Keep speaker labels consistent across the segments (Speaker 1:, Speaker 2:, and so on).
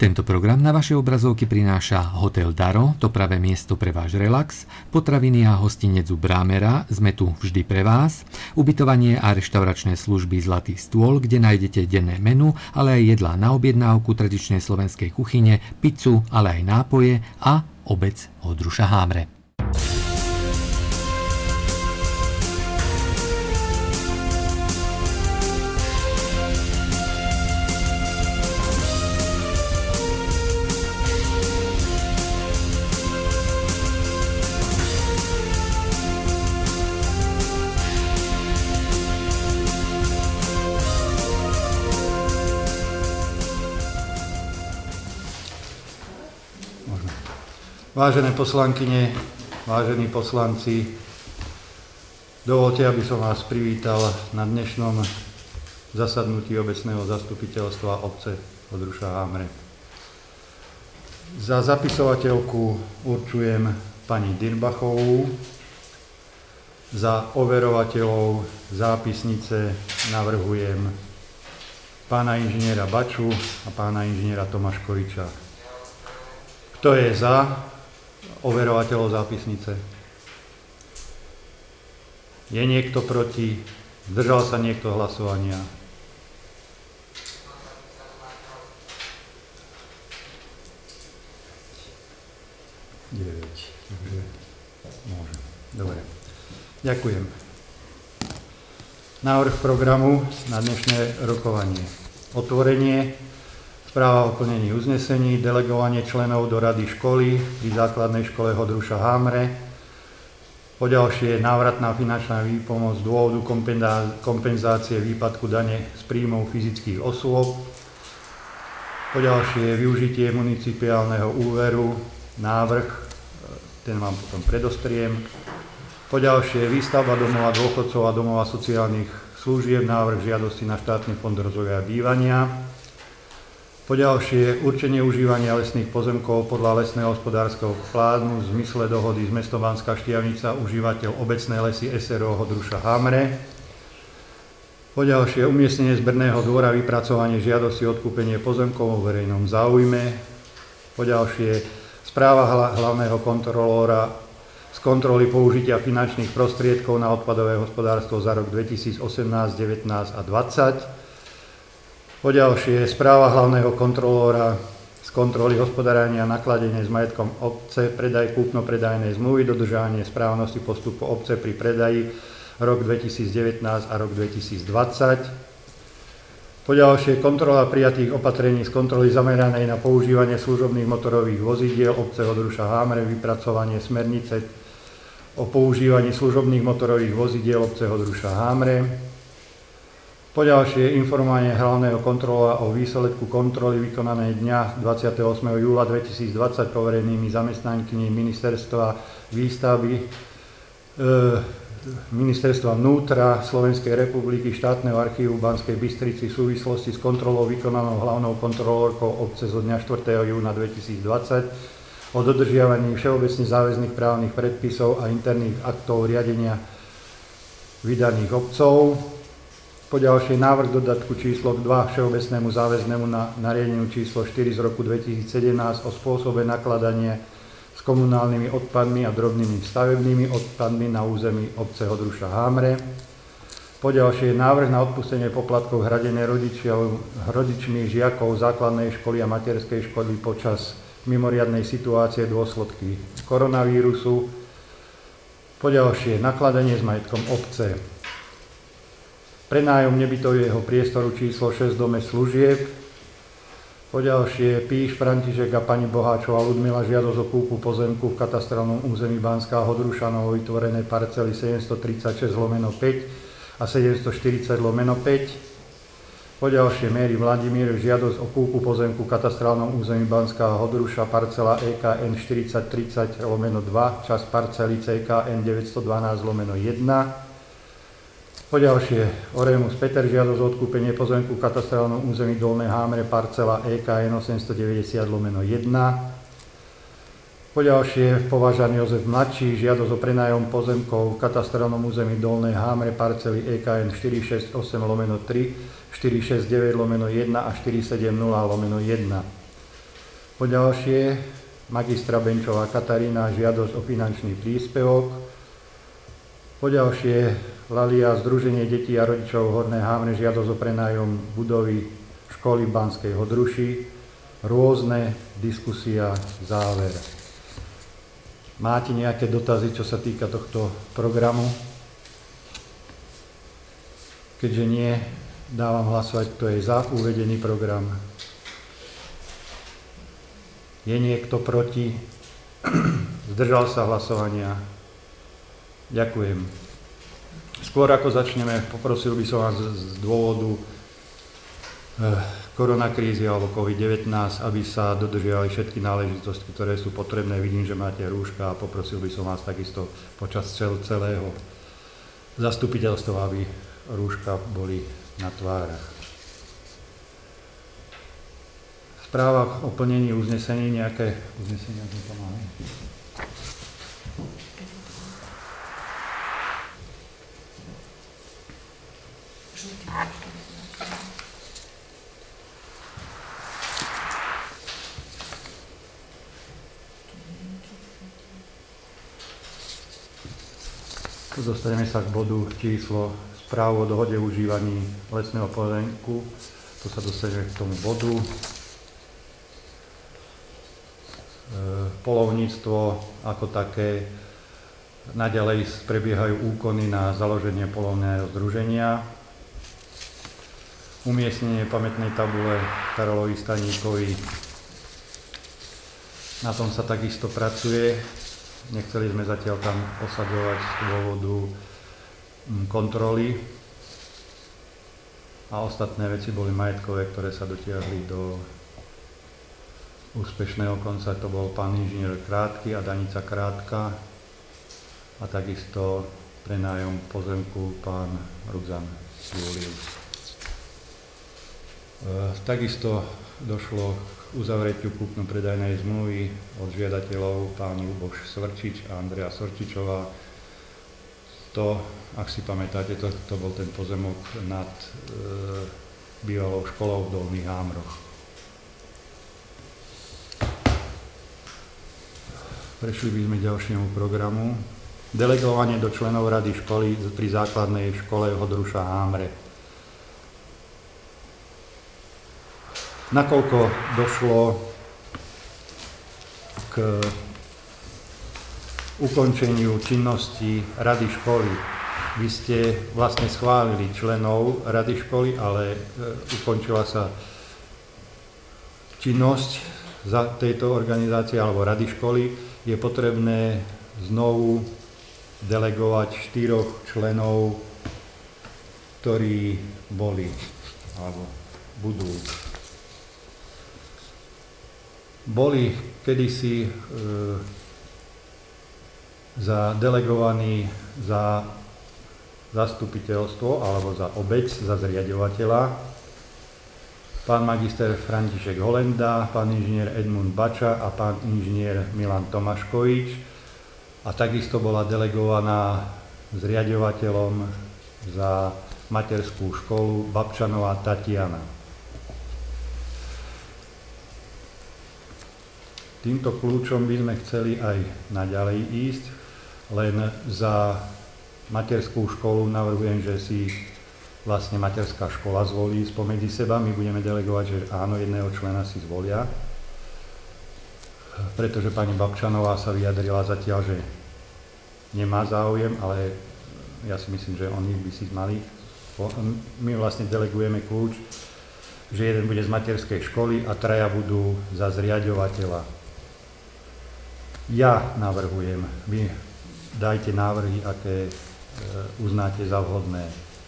Speaker 1: Tento program na vaše obrazovky prináša Hotel Daro, to pravé miesto pre váš relax, potraviny a hostinec u Brámera, sme tu vždy pre vás, ubytovanie a reštauračné služby Zlatý stôl, kde nájdete denné menu, ale aj jedlá na objednávku tradičnej slovenskej kuchyne, pizzu, ale aj nápoje a obec Oldruša Hámre.
Speaker 2: Vážené poslankyne, vážení poslanci, dovoľte, aby som vás privítal na dnešnom zasadnutí obecného zastupiteľstva obce Oldruša Hámre. Za zapisovateľku určujem pani Dirbachovú, za overovateľov zápisnice navrhujem pána inžiniera Baču a pána inžiniera Tomáškoviča. Kto je za overovateľov zápisnice? Je niekto proti? Zdržal sa niekto hlasovania? Môžem. Dobre. Ďakujem. Návrh programu na dnešné rokovanie. Otvorenie. Správa o plnení uznesení, delegovanie členov do rady školy pri základnej škole Oldruša Hámre. Poďalšie návratná finančná výpomoc z dôvodu kompenzácie výpadku dane z príjmov fyzických osôb. Poďalšie využitie municipiálneho úveru, návrh, ten vám potom predostriem. Poďalšie výstavba domova dôchodcov a domova sociálnych služieb, návrh žiadosti na štátny fond rozvoja a bývania. Poďalšie určenie užívania lesných pozemkov podľa lesného hospodárskeho plánu v zmysle dohody z mestom Banská Štiavnica, užívateľ obecné lesy SRO Oldruša Hámre. Poďalšie umiestnenie zberného dvora, vypracovanie žiadosti o odkúpenie pozemkov vo verejnom záujme. Poďalšie správa hlavného kontrolóra z kontroly použitia finančných prostriedkov na odpadové hospodárstvo za rok 2018, 19 a 20. Poďalšie správa hlavného kontrolóra z kontroly hospodárenia a nakladenie s majetkom obce, predaj kúpno-predajnej zmluvy, dodržanie správnosti postupu obce pri predaji rok 2019 a rok 2020. Poďalšie kontrola prijatých opatrení z kontroly zameranej na používanie služobných motorových vozidiel obce Oldruša Hámre, vypracovanie smernice o používaní služobných motorových vozidiel obce Oldruša Hámre. Poďalšie informovanie hlavného kontrolóra o výsledku kontroly vykonanej dňa 28. júla 2020 poverenými zamestnankyní ministerstva výstavby, ministerstva vnútra Slovenskej republiky, štátneho archívu v Banskej Bystrici v súvislosti s kontrolou vykonanou hlavnou kontrolórkou obce zo dňa 4. júna 2020 o dodržiavaní všeobecne záväzných právnych predpisov a interných aktov riadenia vydaných obcov. Poďalšie návrh dodatku číslo 2 všeobecnému záväznému nariadeniu číslo 4 z roku 2017 o spôsobe nakladania s komunálnymi odpadmi a drobnými stavebnými odpadmi na území obce Oldruša Hámre. Poďalšie návrh na odpustenie poplatkov hradené rodičmi žiakov základnej školy a materskej školy počas mimoriadnej situácie dôsledky koronavírusu. Poďalšie nakladanie s majetkom obce. Prenájom nebytového priestoru číslo 6 dome služieb. Poďalšie Píš František a pani Boháčová Ľudmila žiadosť o kúpu pozemku v katastrálnom území Banská Oldruša novo vytvorené parcely 736/5 a 740/5. Poďalšie Méry Vladimír žiadosť o kúpu pozemku v katastrálnom území Banská Oldruša parcela EKN 4030/2 časť parcely CKN 912/1. Poďalšie Oremus Peter žiadosť o odkúpenie pozemku v katastrálnom území Dolné Hámre parcela EKN 890/1. Poďalšie Považan Jozef Mladší žiadosť o prenájom pozemkov v katastrálnom území Dolné Hámre parcely EKN 468/3, 469/1 a 470/1. Poďalšie, magistra Benčová Katarína, žiadosť o finančný príspevok. Poďalšie, Lalia, Združenie detí a rodičov Horné Hamre, žiadosť o prenájom budovy školy v Banskej Hodruši. Rôzne, diskusia, záver. Máte nejaké dotazy, čo sa týka tohto programu? Keďže nie, dávam hlasovať, kto je za uvedený program. Je niekto proti? Zdržal sa hlasovania? Ďakujem. Skôr ako začneme, poprosil by som vás z dôvodu koronakrízy alebo COVID-19, aby sa dodržiavali všetky náležitosti, ktoré sú potrebné. Vidím, že máte rúška a poprosil by som vás takisto počas celého zastupiteľstva, aby rúška boli na tvárach. Správa o plnení uznesení, nejaké uznesenia to máme? Dostaneme sa k bodu číslo správu o dohode o užívaní lesného pozemku. To sa dostaneme k tomu bodu. Poľovníctvo ako také, naďalej prebiehajú úkony na založenie poľovného združenia. Umiestnenie pamätnej tabule Karolovi Staníkovi. Na tom sa takisto pracuje. Nechceli sme zatiaľ tam osadzovať z dôvodu kontroly. A ostatné veci boli majetkové, ktoré sa dotiahli do úspešného konca. To bol pán inžinier Krátky a Danica Krátka. A takisto prenájom pozemku pán Rudzan Julius. Takisto došlo k uzavretiu kúpno-predajnej zmluvy od žiadateľov pán Ľuboš Svrčič a Andrea Sorčičová. To, ak si pamätáte, to bol ten pozemok nad bývalou školou v Dolných Hámroch. Prešli by sme k ďalšiemu programu. Delegovanie do členov rady školy pri základnej škole Hodruša Hámre. Nakoľko došlo k ukončeniu činnosti rady školy, vy ste vlastne schválili členov rady školy, ale ukončila sa činnosť za tejto organizácie alebo rady školy, je potrebné znovu delegovať 4 členov, ktorí boli alebo budú. Boli kedysi zadelegovaní za zastupiteľstvo alebo za obec, za zriaďovateľa pán magister František Holenda, pán inžinier Edmund Bača a pán inžinier Milan Tomáškovič. A takisto bola delegovaná zriaďovateľom za materskú školu Babčanová Tatiana. Týmto kľúčom by sme chceli aj naďalej ísť, len za materskú školu navrhujem, že si vlastne materská škola zvolí spomedzi seba. My budeme delegovať, že áno, jedného člena si zvolia, pretože pani Babčanová sa vyjadrila zatiaľ, že nemá záujem, ale ja si myslím, že oni by si mali. My vlastne delegujeme kľúč, že jeden bude z materskej školy a 3 budú za zriaďovateľa. Ja navrhujem, vy dajte návrhy, aké uznáte za vhodné.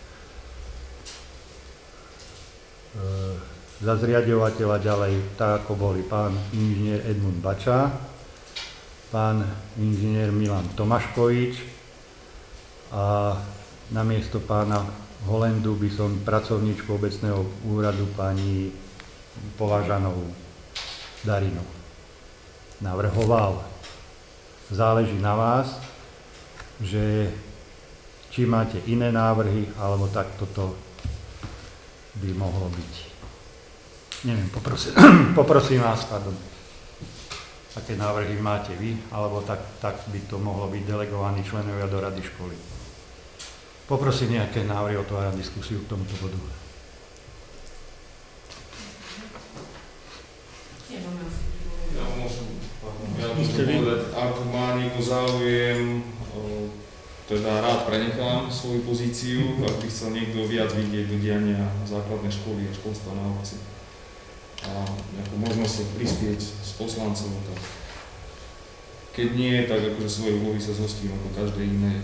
Speaker 2: Za zriaďovateľa ďalej, tak ako boli pán inžinier Edmund Bača, pán inžinier Milan Tomáškovič a namiesto pána Holendu by som pracovníčku obecného úradu pani Považanovú Darinu navrhoval. Záleží na vás, že či máte iné návrhy, alebo tak toto by mohlo byť. Neviem, poprosím vás, pardon. aké návrhy máte vy, alebo tak by to mohlo byť delegovaní členovia do rady školy. Poprosím nejaké návrhy, otváram diskusiu k tomuto bodu.
Speaker 3: Ja môžem povedať, ak má niekto záujem, teda rád prenechám svoju pozíciu, ak by chcel niekto viac vidieť do diania základnej školy a školstva na obci. A nejakú možnosť prispieť s poslancov, tak keď nie, tak akože svoje úlohy sa zhostím ako každé iné.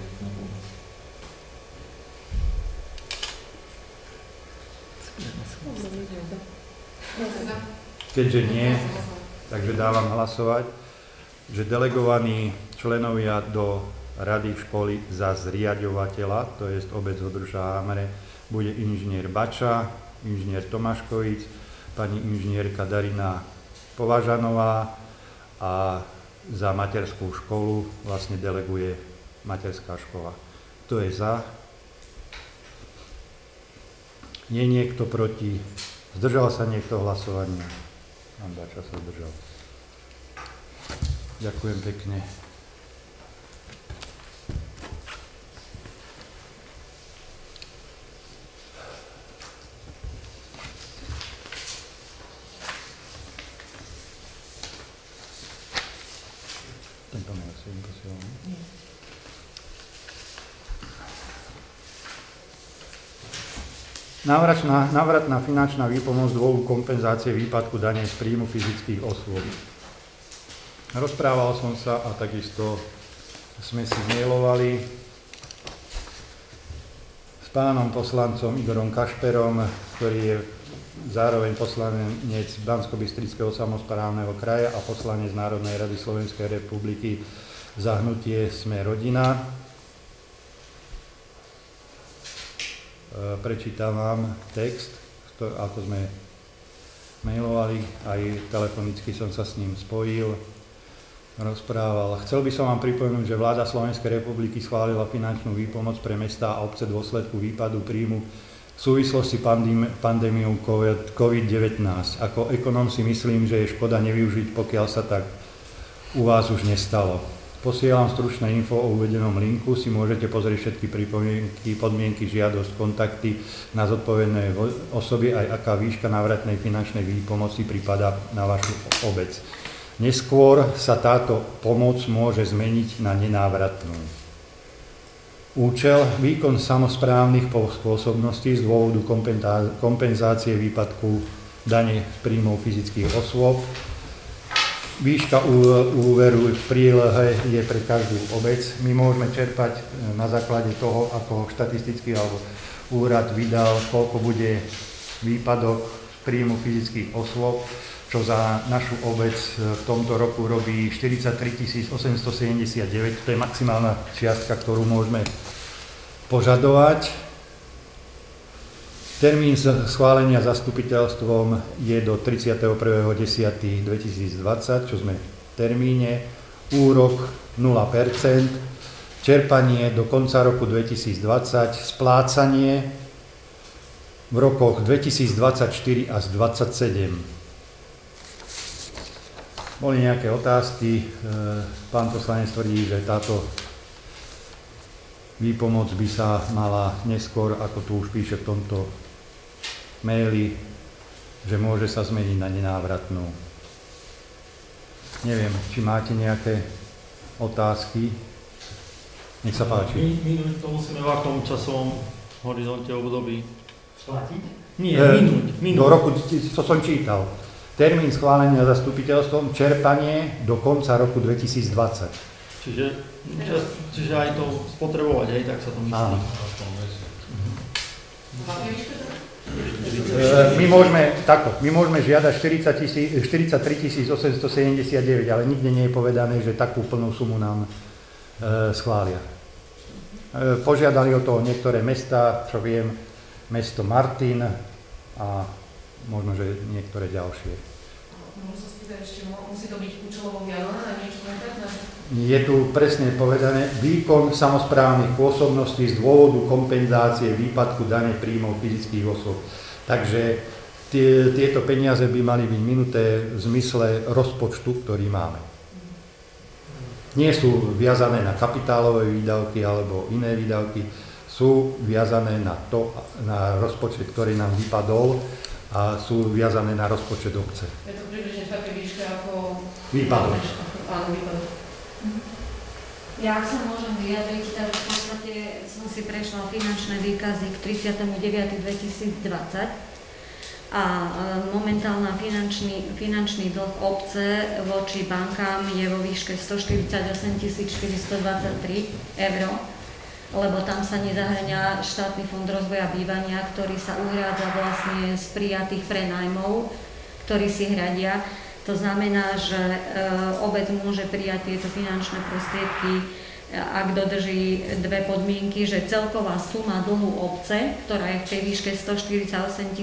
Speaker 2: Keďže nie, takže dávam hlasovať, že delegovaní členovia do rady školy za zriaďovateľa, to je obec Hodruša Hamre, bude inžinier Bača, inžinier Tomáškovic, pani inžinierka Darina Považanová a za materskú školu vlastne deleguje materská škola. Kto je za? Je niekto proti? Zdržal sa niekto hlasovania? Pán Bača sa zdržal. Ďakujem pekne. Návratná finančná výpomoc z dôvodu kompenzácie výpadku dane z príjmu fyzických osôb. Rozprával som sa a takisto sme si mailovali s pánom poslancom Igorom Kašperom, ktorý je zároveň poslanec Banskobystrického samosprávneho kraja a poslanec Národnej rady Slovenskej republiky za hnutie Sme rodina. Prečítam vám text, ako sme mailovali, aj telefonicky som sa s ním spojil, rozprával. Chcel by som vám pripomenúť, že vláda Slovenskej republiky schválila finančnú výpomoc pre mestá a obce v dôsledku výpadu príjmu v súvislosti pandémiou COVID-19. Ako ekonóm si myslím, že je škoda nevyužiť, pokiaľ sa tak u vás už nestalo. Posielam stručné info o uvedenom linku, si môžete pozrieť všetky pripomienky, podmienky, žiadosť, kontakty na zodpovedné osoby, aj aká výška návratnej finančnej výpomoci pripadá na vašu obec. Neskôr sa táto pomoc môže zmeniť na nenávratnú. Účel, výkon samosprávnych spôsobností z dôvodu kompenzácie výpadku dane z príjmov fyzických osôb. Výška úveru v prílohe je pre každú obec. My môžeme čerpať na základe toho, ako štatistický alebo úrad vydal, koľko bude výpadok príjmu fyzických osôb, čo za našu obec v tomto roku robí 43 879. To je maximálna čiastka, ktorú môžeme požadovať. Termín schválenia zastupiteľstvom je do 31.10.2020, čo sme v termíne, úrok 0%, čerpanie do konca roku 2020, splácanie v rokoch 2024 až 2027. Boli nejaké otázky, pán poslanec tvrdí, že táto výpomoc by sa mala neskôr, ako tu už píše v tomto maili, že môže sa zmeniť na nenávratnú. Neviem, či máte nejaké otázky. Nech sa páči.
Speaker 4: My to musíme v tom časovom horizonte období splatiť? Nie, minúť.
Speaker 2: Do roku, čo som čítal. Termín schválenia zastupiteľstvom, čerpanie do konca roku 2020.
Speaker 4: Čiže aj to spotrebovať, hej, tak sa to myslí. Áno. My môžeme žiadať 43 879, ale nikde nie je povedané, že takú plnú sumu nám schvália. Požiadali o to niektoré mestá, čo viem, mesto Martin a možno, že niektoré ďalšie.
Speaker 5: Môžem sa spýtať ešte, musí to byť účelovo viazané na niečo konkrétne?
Speaker 2: Je tu presne povedané výkon samosprávnych pôsobností z dôvodu kompenzácie výpadku dane príjmov fyzických osôb. Takže tieto peniaze by mali byť minuté v zmysle rozpočtu, ktorý máme. nie sú viazané na kapitálové výdavky alebo iné výdavky, sú viazané na rozpočet, ktorý nám vypadol a sú viazané na rozpočet obce.
Speaker 5: Je to približne v takej výške ako...
Speaker 2: Výpadok.
Speaker 5: Áno, výpadok.
Speaker 6: Ja, ak sa môžem vyjadriť, tak v podstate som si prešla finančné výkazy k 30.9.2020 a momentálna finančný dlh obce voči bankám je vo výške 148 423 eur, lebo tam sa nezahŕňa štátny fond rozvoja bývania, ktorý sa uhrádza vlastne z prijatých prenajmov, ktorí si hradia. To znamená, že obec môže prijať tieto finančné prostriedky, ak dodrží dve podmienky, že celková suma dlhu obce, ktorá je v tej výške 148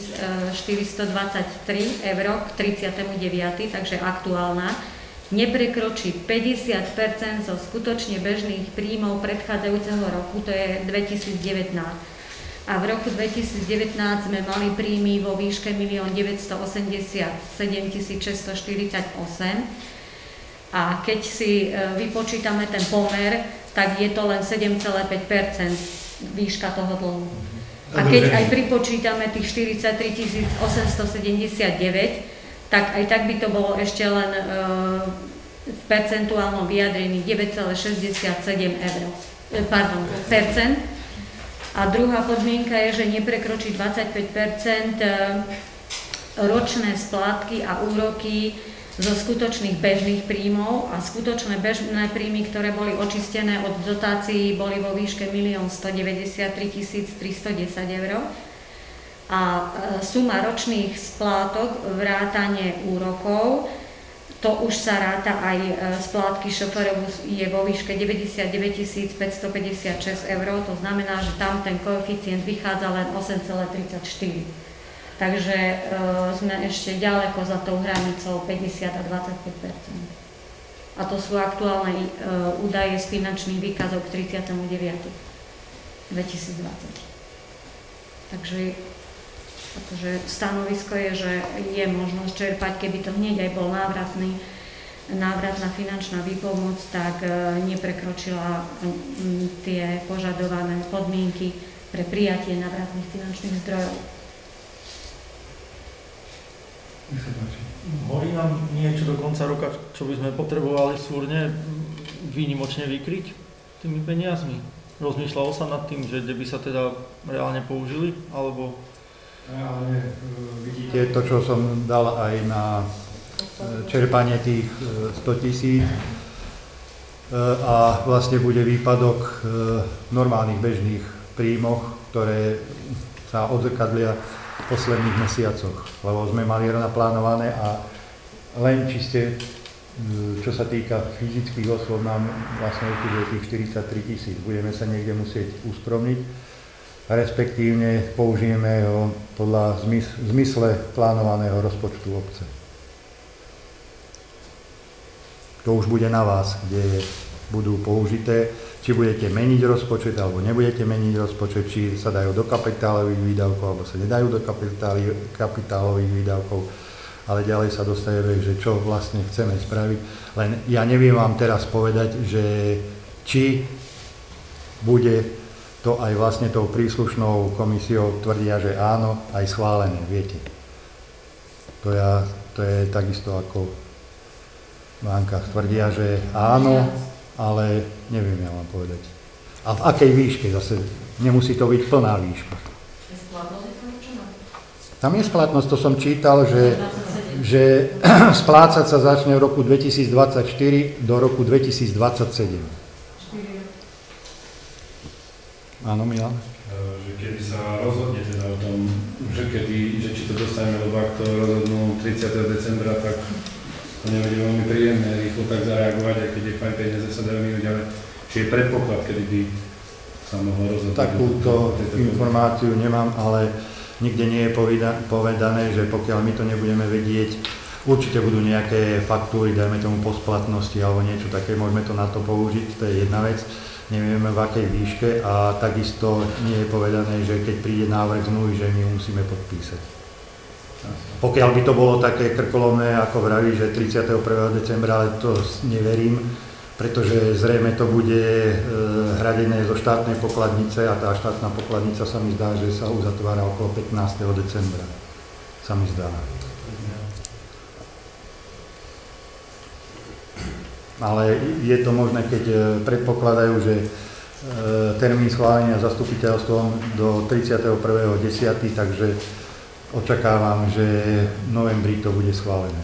Speaker 6: 423 eur k 39., takže aktuálna, neprekročí 50% zo skutočne bežných príjmov predchádzajúceho roku, to je 2019. A v roku 2019 sme mali príjmy vo výške 1 987 648 a keď si vypočítame ten pomer, tak je to len 7,5% výška toho dlhu. A keď aj pripočítame tých 43 879, tak aj tak by to bolo ešte len v percentuálnom vyjadrení 9,67 percent. A druhá podmienka je, že neprekročí 25% ročné splátky a úroky zo skutočných bežných príjmov a skutočné bežné príjmy, ktoré boli očistené od dotácií, boli vo výške 1 193 310 eur. A suma ročných splátok, vrátane úrokov, to už sa ráta aj splátky šoférov, je vo výške 99 556 eur, to znamená, že tam ten koeficient vychádza len 8,34. Takže sme ešte ďaleko za tou hranicou 50 a 25%. A to sú aktuálne údaje z finančných výkazov k 30.9.2020. Takže stanovisko je, že je možnosť čerpať, keby to hneď aj bol návratná finančná výpomoc, tak neprekročila tie požadované podmienky pre prijatie návratných finančných zdrojov.
Speaker 7: Horí nám niečo do konca roka, čo by sme potrebovali súrne výnimočne vykryť tými peniazmi? Rozmýšľalo sa nad tým, že kde by sa teda reálne použili, alebo...
Speaker 2: Reálne vidíte to, čo som dal aj na čerpanie tých 100 000 a vlastne bude výpadok v normálnych bežných príjmoch, ktoré sa odzrkadlia v posledných mesiacoch, lebo sme mali naplánované a len čiste, čo sa týka fyzických osôb, nám vlastne ukazuje tých 43 000. Budeme sa niekde musieť uskromniť, respektívne použijeme ho podľa zmysle plánovaného rozpočtu obce. To už bude na vás, kde budú použité, či budete meniť rozpočet, alebo nebudete meniť rozpočet, či sa dajú do kapitálových výdavkov, alebo sa nedajú do kapitálových výdavkov, ale ďalej sa dostaneme, že čo vlastne chceme spraviť. Len ja neviem vám teraz povedať, že či bude to aj vlastne tou príslušnou komisiou tvrdia, že áno, aj schválené, viete. To je takisto ako Vánka tvrdia, že áno, ale neviem ja vám povedať. A v akej výške zase? Nemusí to byť plná výška.
Speaker 5: Je splatnosť určená?
Speaker 2: Tam je splatnosť, to som čítal, že splácať sa začne v roku 2024 do roku 2027. Áno, Milan?
Speaker 8: Že kedy sa rozhodne teda o tom, že či to dostaneme, lebo ak to rozhodnú 30. decembra, tak to nebude veľmi príjemné rýchlo tak zareagovať, aj keď je fajn peniaze sa dajú minúť, ale či je predpoklad, kedy by sa mohlo rozhodnúť.
Speaker 2: Takúto informáciu nemám, ale nikde nie je povedané, že pokiaľ my to nebudeme vedieť, určite budú nejaké faktúry, dajme tomu po splatnosti alebo niečo také, môžeme to na to použiť, to je jedna vec. Nevieme v akej výške a takisto nie je povedané, že keď príde návrh zmluvy, že my musíme podpísať. Pokiaľ by to bolo také krkolomné, ako vraví, že 31. decembra, ale to neverím, pretože zrejme to bude hradené zo štátnej pokladnice a tá štátna pokladnica sa mi zdá, že sa uzatvára okolo 15. decembra. Sa mi zdá. Ale je to možné, keď predpokladajú, že termín schválenia zastupiteľstvom do 31.10., takže očakávam, že v novembri to bude schválené.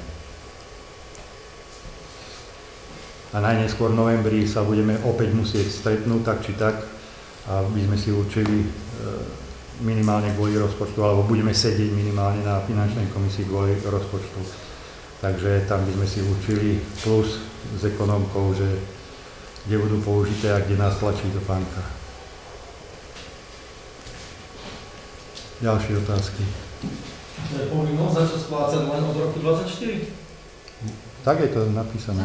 Speaker 2: A najneskôr v novembri sa budeme opäť musieť stretnúť, tak či tak, a by sme si určili minimálne kvôli rozpočtu, alebo budeme sedieť minimálne na finančnej komisii kvôli rozpočtu. Takže tam by sme si určili plus s ekonomkou, že kde budú použité a kde nás tlačí do pánka. Ďalšie otázky.
Speaker 7: To je povinnosť začať splácať len od roku 2024?
Speaker 2: Tak je to napísané.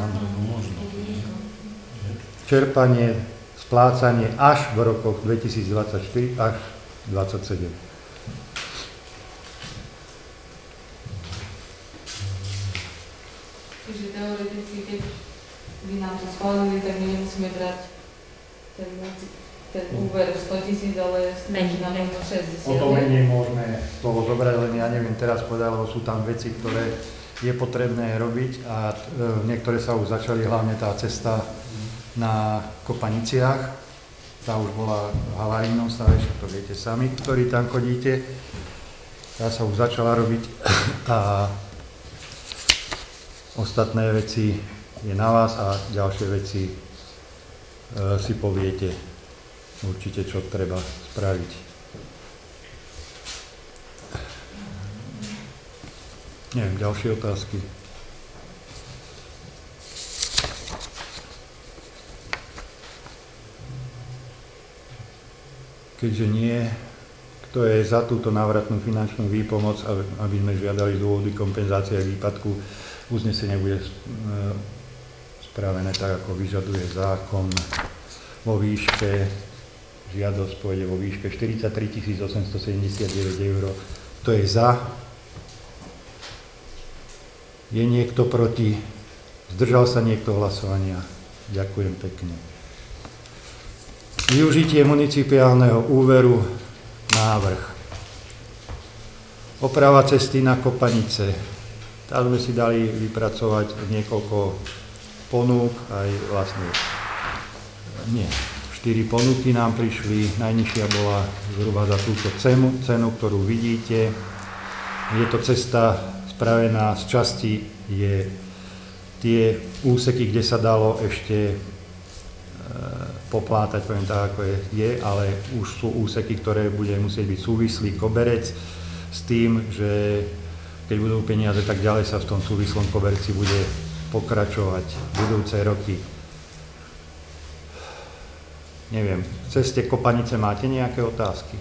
Speaker 2: Čerpanie, splácanie až v rokoch 2024 až 2027.
Speaker 5: Čiže teoreticky, keď by nám to schválili, tak my nemusíme brať ten úver 100 000, ale stačí nám možno 60 000.
Speaker 2: O to menej môžeme toho zobrať, len ja neviem teraz povedať, lebo sú tam veci, ktoré je potrebné robiť a niektoré sa už začali, hlavne tá cesta na Kopaniciach. Tá už bola v havarijnom stave, to viete sami, ktorí tam chodíte. Tá sa už začala robiť a ostatné veci je na vás a ďalšie veci si poviete určite, čo treba spraviť. Neviem, ďalšie otázky. Keďže nie, kto je za túto návratnú finančnú výpomoc, aby sme žiadali z dôvodu kompenzácie výpadku, uznesenie bude spravené tak, ako vyžaduje zákon, vo výške, žiadosť pôjde vo výške 43 879 eur. To je za. Je niekto proti? Zdržal sa niekto hlasovania? Ďakujem pekne. Využitie municipálneho úveru, návrh. Oprava cesty na Kopanice. Tam sme si dali vypracovať niekoľko ponúk, aj vlastne nie. 4 ponuky nám prišli, najnižšia bola zhruba za túto cenu, ktorú vidíte. Je to cesta spravená z časti, je tie úseky, kde sa dalo ešte poplátať, poviem tak, ako je, ale už sú úseky, ktoré bude musieť byť súvislý koberec s tým, že keď budú peniaze, tak ďalej sa v tom súvislom koberci bude pokračovať budúce roky. Neviem, v ceste Kopanice máte nejaké otázky?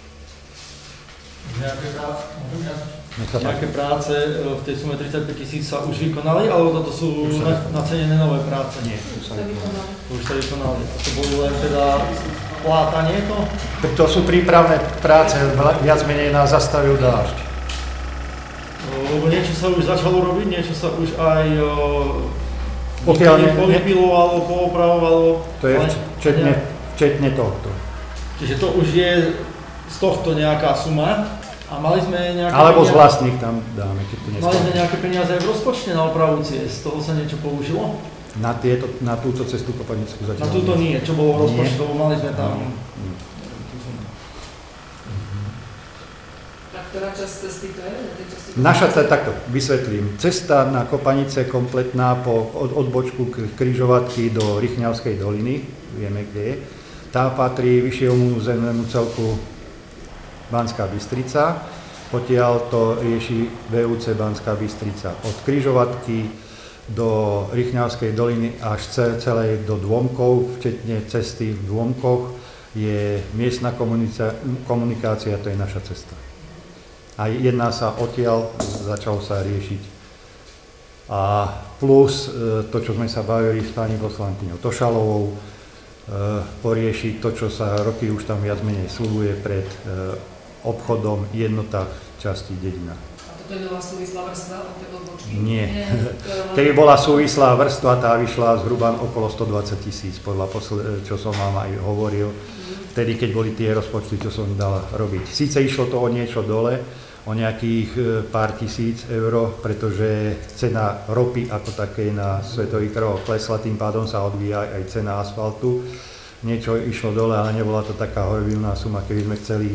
Speaker 7: Nejaké práce v tej sume 35 000 sa už vykonali, alebo toto sú nacenené nové práce?
Speaker 2: Nie, už sa vykonali.
Speaker 7: Už sa vykonali. A to bolo len teda plátanie to?
Speaker 2: To sú prípravné práce, viac menej nás zastavil dážď.
Speaker 7: Lebo niečo sa už začalo robiť, niečo sa už aj povypilovalo, poopravovalo.
Speaker 2: To je včetne tohto.
Speaker 7: Čiže to už je z tohto nejaká suma a mali sme nejaké
Speaker 2: alebo z vlastných tam dáme, keď to neskôr.
Speaker 7: Mali sme nejaké peniaze aj v rozpočte na opravu ciest, z toho sa niečo použilo?
Speaker 2: Na túto cestu Kopanickú zatiaľ.
Speaker 7: Na túto nie, čo bolo v rozpočte, lebo mali sme tam...
Speaker 5: Ktorá časť cesty to je?
Speaker 2: Naša cesta, takto vysvetlím. Cesta na Kopanice kompletná od odbočku križovatky do Rychňavskej doliny, vieme kde je, tá patrí vyššiemu územnému celku Banská Bystrica, potiaľ to rieši VUC Banská Bystrica. Od križovatky do Rychňavskej doliny až celej do Dômkov, včetne cesty v Dômkoch, je miestna komunikácia, to je naša cesta. A jedná sa odtiaľ, začalo sa riešiť. A plus to, čo sme sa bavili s pani poslankyňou Tošalovou, poriešiť to, čo sa roky už tam viac menej sľubuje pred obchodom Jednota časti Dedina.
Speaker 5: A toto
Speaker 9: To je nová súvislá vrstva od tej odbočky?
Speaker 2: Nie. Keby bola súvislá vrstva, tá vyšla zhruba okolo 120 000, podľa čo som vám aj hovoril, vtedy, keď boli tie rozpočty, čo som dal robiť. Síce išlo to o niečo dole, o nejakých pár tisíc eur, pretože cena ropy ako takej na svetových trhoch klesla, tým pádom sa odvíja aj cena asfaltu. Niečo išlo dole, ale nebola to taká horribilná suma, keby sme chceli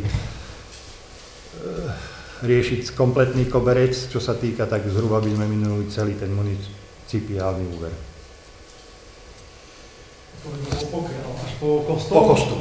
Speaker 2: riešiť kompletný koberec, čo sa týka, tak zhruba by sme minuli celý ten municipiálny úver.
Speaker 7: To by bolo pokiaľ, až po kostol?
Speaker 2: Po kostol.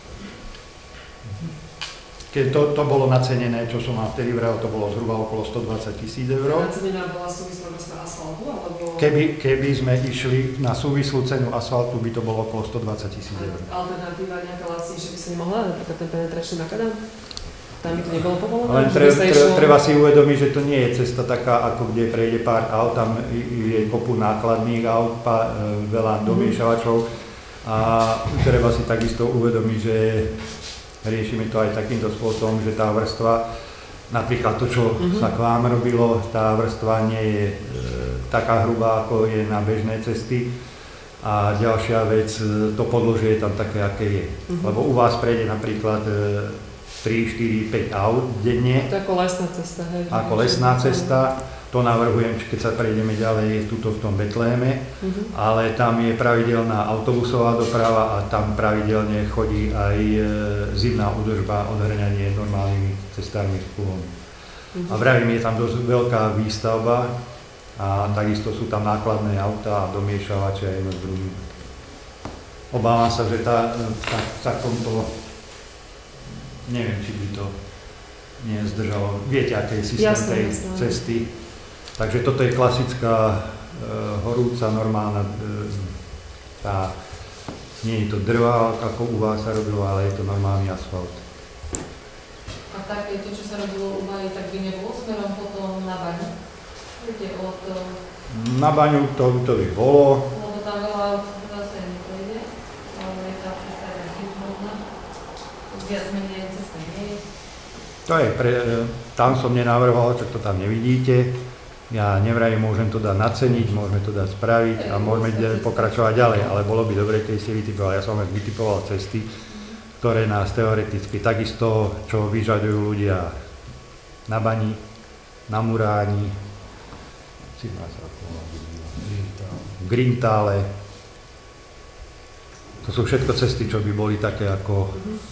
Speaker 2: Keď to bolo nacenené, čo som vám vtedy vral, to bolo zhruba okolo 120 000 eur.
Speaker 9: Nacenená bola súvislá vrstva asfaltu, alebo...
Speaker 2: Keby sme išli na súvislú cenu asfaltu, by to bolo okolo 120 000 eur.
Speaker 9: Alternatíva nejaká lacnejšia by sa nemohla, napríklad ten penetračný makadám? Tam by to nebolo povolené?
Speaker 2: Len treba si uvedomiť, že to nie je cesta taká, ako kde prejde pár aut, tam je kopu nákladných aut, veľa domiešavačov a treba si takisto uvedomiť, že riešime to aj takýmto spôsobom, že tá vrstva, napríklad to, čo sa k vám robilo, tá vrstva nie je taká hrubá, ako je na bežné cesty. A ďalšia vec, to podložie je tam také, aké je. Lebo u vás prejde napríklad 3, 4, 5 aut denne.
Speaker 9: To ako lesná cesta, hej?
Speaker 2: Ako lesná cesta. To navrhujem, keď sa prejdeme ďalej tuto v tom Betléme, ale tam je pravidelná autobusová doprava a tam pravidelne chodí aj zimná údržba, odhrňanie normálnymi cestármi spolom. A vravím, je tam dosť veľká výstavba a takisto sú tam nákladné autá a domiešavače a jedno s druhým. Obávam sa, že v takomto, neviem, či by to nezdržalo. Viete, aký je systém tej cesty. Takže toto je klasická horúca, normálna, nie je to drva, ako u vás sa robilo, ale je to normálny asfalt.
Speaker 5: A také to, čo sa robilo u Baji, tak by nebolo smerom potom na Baňu? Viete,
Speaker 2: Na Baňu to by bolo.
Speaker 5: Lebo tam veľa zase neprejde, ale tá cesta je tiež možná. Viac menej cesta nie je.
Speaker 2: Tam som nenavrhoval, čo to tam nevidíte. Ja nevrajím, môžem to dať naceniť, môžeme to dať spraviť a môžeme pokračovať ďalej, ale bolo by dobre, keď ste vytipovali. Ja som vytipoval cesty, ktoré nás teoreticky takisto, čo vyžadujú ľudia na Bani, na Muráni, v Grintále. To sú všetko cesty, čo by boli také, ako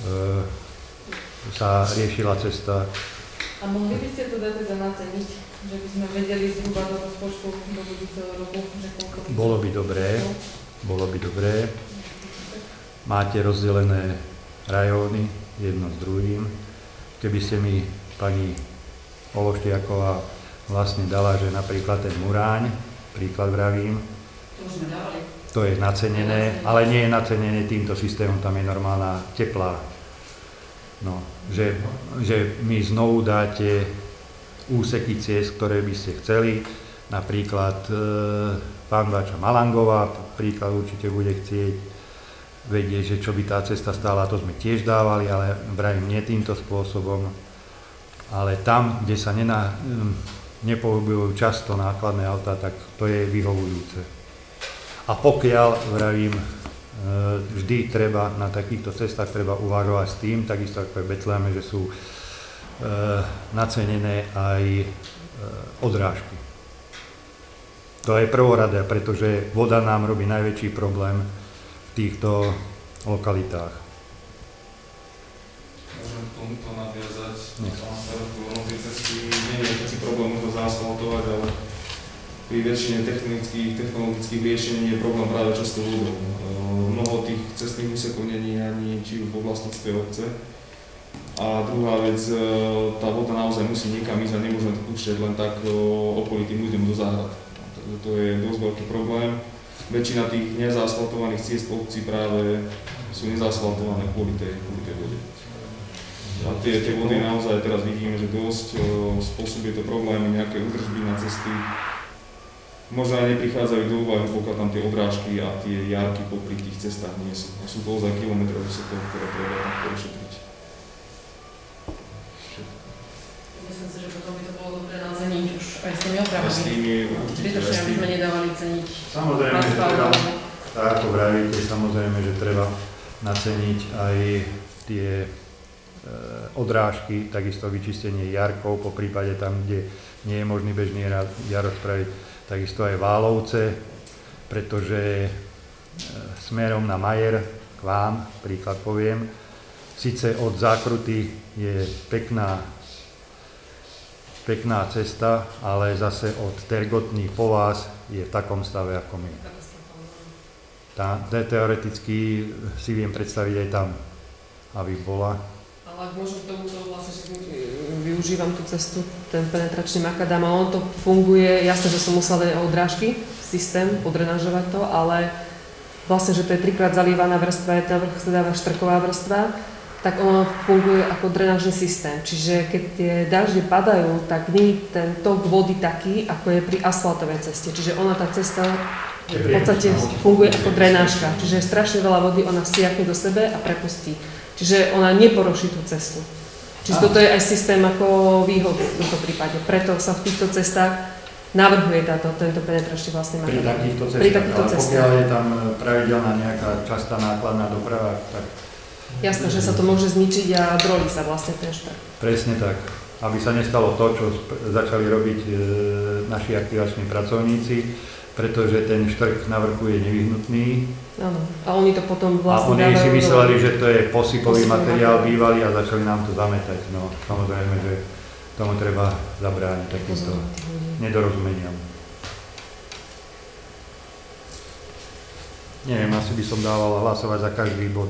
Speaker 2: sa riešila cesta.
Speaker 5: A mohli by ste to dať teda naceniť, že by sme vedeli zhruba do rozpočtu do budúceho roku, že koľko by...
Speaker 2: Bolo by dobré. Máte rozdelené rajóny, jedno s druhým. Keby ste mi, pani Ološtiaková, vlastne dala, že napríklad ten Muráň, príklad vravím, to je nacenené, ale nie je nacenené týmto systémom, tam je normálna teplá. No, že mi znovu dáte úseky ciest, ktoré by ste chceli, napríklad pán Bača Malangová, príklad určite bude chcieť vedieť, že čo by tá cesta stála, to sme tiež dávali, ale vravím nie týmto spôsobom, ale tam, kde sa nepohybujú často nákladné autá, tak to je vyhovujúce. A pokiaľ, vravím, vždy treba na takýchto cestách treba uvažovať s tým, takisto ako aj Betléme, že sú nacenené aj odrážky. To je prvoradé, pretože voda nám robí najväčší problém v týchto lokalitách.
Speaker 3: Môžem k tomuto nadviazať. Pán starostku, tie cesty nie je taký problém to zaasfaltovať, ale pri väčšine technologických riešení je problém práve často vodou. Mnoho tých cestných úsekov není ani či v vlastníctve obce. A druhá vec, tá voda naozaj musí niekam ísť a nemôžeme to púšťať len tak okolitým ľuďom do záhrad. Takže to je dosť veľký problém. Väčšina tých nezaasfaltovaných ciest v obci práve sú nezaasfaltované kvôli tej vode. A tie vody naozaj teraz vidíme, že dosť spôsobuje to problémy, nejaké údržby na cesty. Možno aj neprichádzajú do úvahy, pokiaľ tam tie odrážky a tie jarky popri tých cestách nie sú. A sú to ozaj kilometrové úseky, ktoré treba takto ošetriť.
Speaker 9: Myslím si, že potom by to bolo dobré naozaj
Speaker 3: s tými určite
Speaker 9: Zbytočne, aby sme nedávali ceniť.
Speaker 2: Samozrejme, že treba, tak ako vravíte, samozrejme, že treba naceniť aj tie odrážky, takisto vyčistenie jarkov, po prípade tam, kde nie je možný bežný jarok spraviť, takisto aj válovce, pretože smerom na Majer, k vám, príklad poviem, síce od Zákruty je pekná cesta, ale zase od Tergotný po vás je v takom stave ako my. Teoreticky si viem predstaviť aj tam, aby bola.
Speaker 9: Ale ak môžem k tomuto vlastne, využívam tú cestu, ten penetračný makadám, a on to funguje, jasné, že som musela dať odrážky, systém, podrenažovať to, ale vlastne, že to je 3-krát zalievaná vrstva, je tá štrková vrstva, tak ono funguje ako drenážny systém. Čiže keď tie dažde padajú, tak nie je ten tok vody taký, ako je pri asfaltovej ceste. Čiže ona, tá cesta v podstate funguje ako drenážka. Čiže strašne veľa vody ona stiahne do sebe a prepustí. Čiže ona neporoší tú cestu. Čiže toto je aj systém ako výhodu v tomto prípade. Preto sa v týchto cestách navrhuje tento penetračný vlastne makadám.
Speaker 2: Pri takýchto cestách. Pokiaľ je tam pravidelná nejaká častá nákladná doprava, tak...
Speaker 9: Jasné, že sa to môže zničiť a drolí sa vlastne ten štrk. Presne
Speaker 2: tak. Aby sa nestalo to, čo začali robiť naši aktivační pracovníci, pretože ten štrk na vrchu je nevyhnutný.
Speaker 9: Áno. A oni to potom vlastne
Speaker 2: dávajú... A oni si mysleli, že to je posypový materiál bývalý a začali nám to zametať. No, samozrejme, že tomu treba zabrániť takýmto nedorozumeniam. Neviem, asi by som dával hlasovať za každý bod.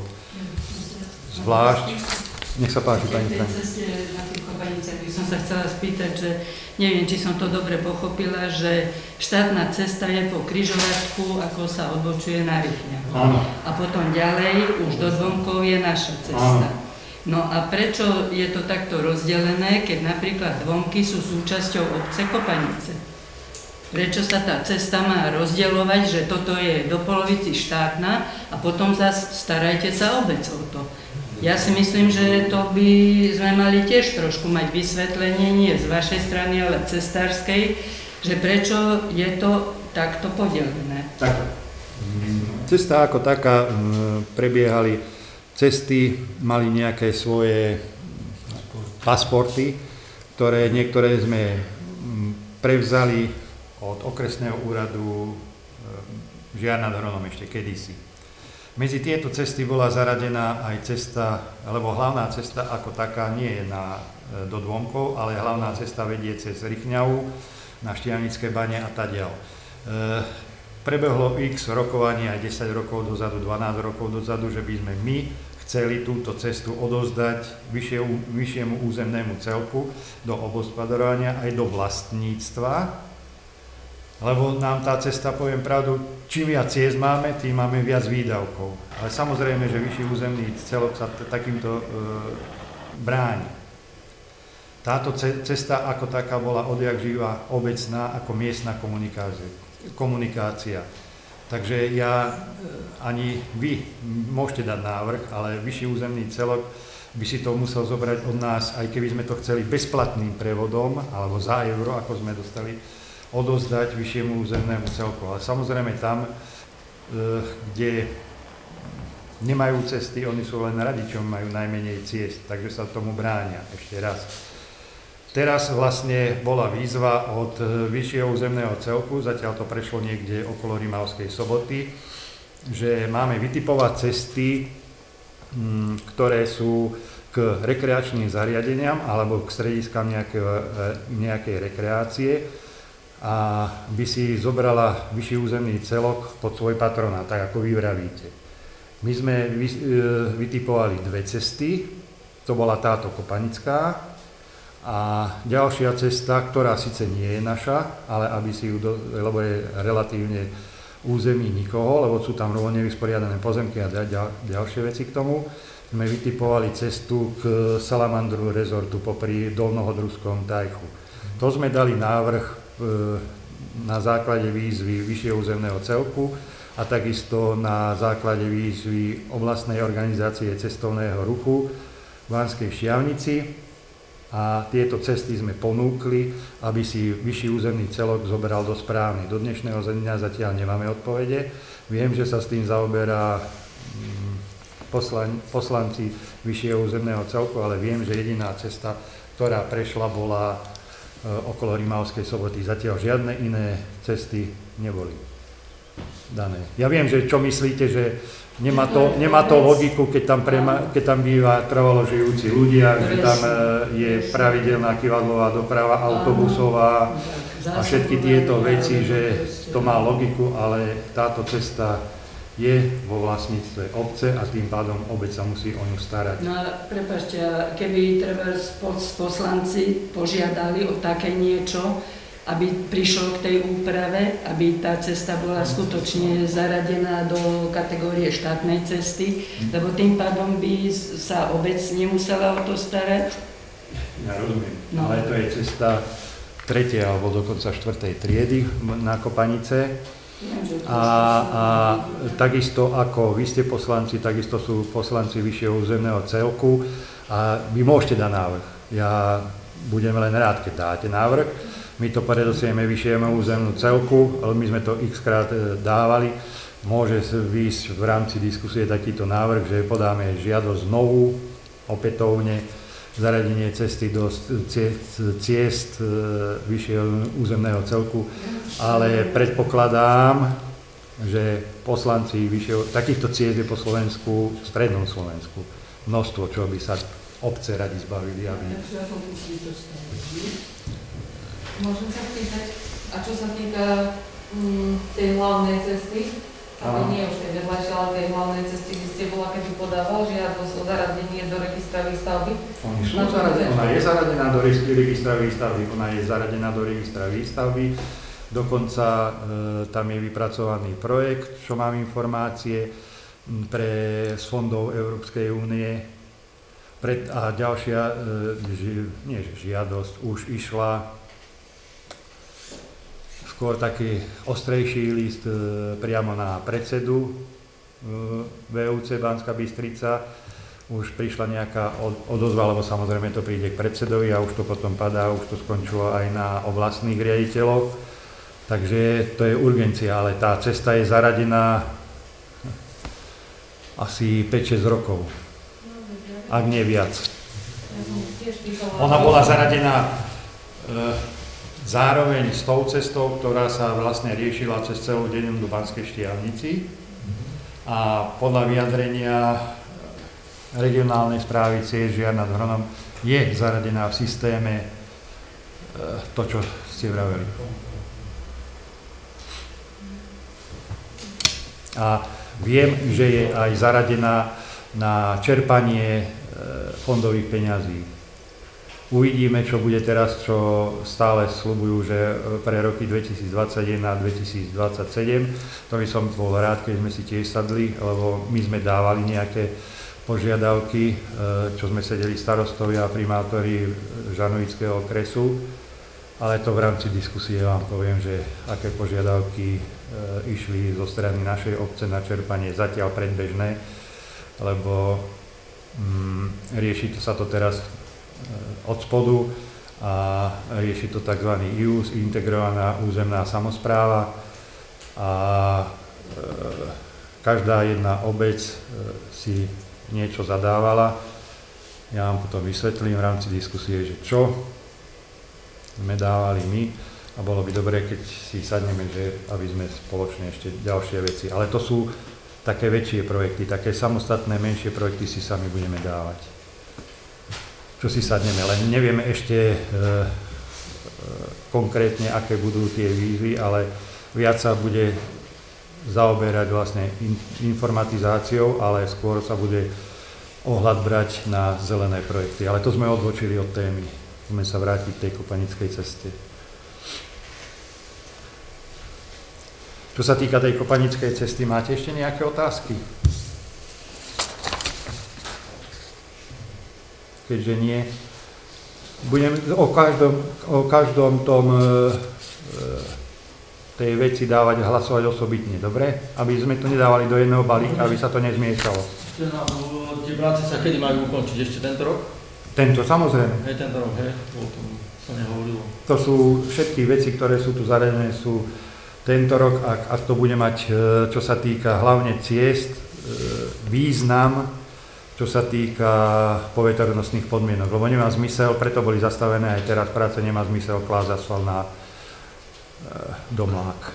Speaker 2: Zvlášť. Nech sa páči, pani Frank.
Speaker 10: Na tých kopaniciach by som sa chcela spýtať, že neviem, či som to dobre pochopila, že štátna cesta je po križovatku, ako sa odbočuje na Rychňavu. A potom ďalej, už do Dvomkov je naša cesta. No a prečo je to takto rozdelené, keď napríklad Dvomky sú súčasťou obce Kopanice? Prečo sa tá cesta má rozdielovať, že toto je do polovici štátna a potom zase starajte sa obec o to? Ja si myslím, že to by sme mali tiež trošku mať vysvetlenie, nie z vašej strany, ale cestárskej, že prečo je to takto podelené. Tak.
Speaker 2: Cesta ako taká prebiehali, cesty mali nejaké svoje pasporty, ktoré niektoré sme prevzali od okresného úradu Žiar nad Hronom ešte kedysi. Medzi tieto cesty bola zaradená aj cesta, lebo hlavná cesta ako taká nie je do Dvomkov, ale hlavná cesta vedie cez Rychňavu na Štiavnické bane a tadiaľ. Prebehlo x rokovaní aj 10 rokov dozadu, 12 rokov dozadu, že by sme my chceli túto cestu odovzdať vyššiemu územnému celku do obhospodarovania aj do vlastníctva, lebo nám tá cesta, poviem pravdu, čím viac ciest máme, tým máme viac výdavkov. Ale samozrejme, že vyšší územný celok sa takýmto bráni. Táto cesta ako taká bola odjak živa obecná ako miestna komunikácia. Takže ani vy môžete dať návrh, ale vyšší územný celok by si to musel zobrať od nás, aj keby sme to chceli bezplatným prevodom, alebo za euro, ako sme dostali, odozdať vyššiemu územnému celku. Ale samozrejme tam, kde nemajú cesty, oni sú len radičom, majú najmenej ciest, takže sa tomu bránia ešte raz. Teraz vlastne bola výzva od vyššieho územného celku, zatiaľ to prešlo niekde okolo Rimavskej Soboty, že máme vytipovať cesty, ktoré sú k rekreačným zariadeniam alebo k strediskám nejakej rekreácie, a by si zobrala vyšší územný celok pod svoj patronát, tak ako vy vravíte. My sme vytipovali dve cesty, to bola táto Kopanická a ďalšia cesta, ktorá síce nie je naša, ale aby si ju, lebo je relatívne území nikoho, lebo sú tam voľne vysporiadané pozemky a ďalšie veci k tomu, sme vytipovali cestu k Salamandru rezortu popri Dolnohodružskom Tajchu. To sme dali návrh na základe výzvy vyššieho územného celku a takisto na základe výzvy oblastnej organizácie cestovného ruchu v Banskej Štiavnici. A tieto cesty sme ponúkli, aby si vyšší územný celok zoberal do správny. Do dnešného dňa zatiaľ nemáme odpovede. Viem, že sa s tým zaoberá poslanci vyššieho územného celku, ale viem, že jediná cesta, ktorá prešla, bola okolo Rimavskej Soboty. Zatiaľ žiadne iné cesty neboli dané. Ja viem, že čo myslíte, že nemá to logiku, keď tam býva trvalo žijúci ľudia, že tam je pravidelná kyvadlová doprava, autobusová a všetky tieto veci, že to má logiku, ale táto cesta je vo vlastníctve obce a tým pádom obec sa musí o ňu starať.
Speaker 10: No prepáčte, keby treba poslanci požiadali o také niečo, aby prišlo k tej úprave, aby tá cesta bola skutočne zaradená do kategórie štátnej cesty, lebo tým pádom by sa obec nemusela o to starať.
Speaker 2: Ja rozumiem, ale to je cesta 3. alebo dokonca 4. triedy na Kopanice. A takisto ako vy ste poslanci, takisto sú poslanci vyššieho územného celku a vy môžete dať návrh. Ja budem len rád, keď dáte návrh. My to predosieme vyššiemu územnú celku, ale my sme to x-krát dávali. Môže výjsť v rámci diskusie takýto návrh, že podáme žiadosť znovu, opätovne, zaradenie cesty do ciest vyššieho územného celku, ale predpokladám, že poslanci takýchto ciest je po Slovensku, v strednom Slovensku, množstvo, čo by sa obce radi zbavili.
Speaker 5: Môžem sa pýtať, a čo sa týka tej hlavnej cesty, ale nie už tej vedľajšej, ale tej hlavnej cesty, kde ste bola, kedy podával žiadosť o zaradenie do registra výstavby?
Speaker 2: Ona je zaradená do registra výstavby, dokonca tam je vypracovaný projekt, čo mám informácie, z fondov Európskej únie. A ďalšia žiadosť už išla, skôr taký ostrejší list priamo na predsedu VUC Banská Bystrica. Už prišla nejaká odozva, lebo samozrejme to príde k predsedovi a už to potom padá, už to skončilo aj na oblastných riaditeľov. Takže to je urgencia, ale tá cesta je zaradená asi 5-6 rokov, ak nie viac. Ona bola zaradená zároveň s tou cestou, ktorá sa vlastne riešila cez celú dedinu do Banskej Štiavnici a podľa vyjadrenia regionálnej správy ciest Žiar nad Hronom je zaradená v systéme to, čo ste vraveli. A viem, že je aj zaradená na čerpanie fondových peňazí. Uvidíme, čo bude teraz, čo stále sľubujú, že pre roky 2021 a 2027. To by som bol rád, keď sme si tiež sadli, lebo my sme dávali nejaké požiadavky, čo sme sedeli starostovia a primátori Žarnovického okresu, ale to v rámci diskusie vám poviem, že aké požiadavky išli zo strany našej obce na čerpanie zatiaľ predbežné, lebo rieši sa to teraz od spodu a rieši to tzv. IUS, integrovaná územná samospráva a každá jedna obec si niečo zadávala. Ja vám potom vysvetlím v rámci diskusie, že čo sme dávali my a bolo by dobré, keď si sadneme, že aby sme spoločne ešte ďalšie veci. Ale to sú také väčšie projekty, také samostatné menšie projekty si sami budeme dávať. Čo si sadneme, len nevieme ešte konkrétne, aké budú tie výzvy, ale viac sa bude zaoberať vlastne informatizáciou, ale skôr sa bude ohľad brať na zelené projekty. Ale to sme odbočili od témy. Budeme sa vrátiť k tej kopanickej ceste. Čo sa týka tej kopanickej cesty, máte ešte nejaké otázky? Keďže nie, budem o každom tom tej veci hlasovať osobitne, dobre? Aby sme to nedávali do jedného balíka, aby sa to nezmiešalo.
Speaker 7: Tie práce sa kedy majú ukončiť? Ešte tento rok?
Speaker 2: Tento, samozrejme.
Speaker 7: Tento rok, o tom sa nehovorilo.
Speaker 2: To sú všetky veci, ktoré sú tu zaradené, sú tento rok, ak to bude mať, čo sa týka hlavne ciest, význam, čo sa týka poveternostných podmienok, lebo nemá zmysel, preto boli zastavené aj teraz práce, nemá zmysel klásť asfalt na Domlák.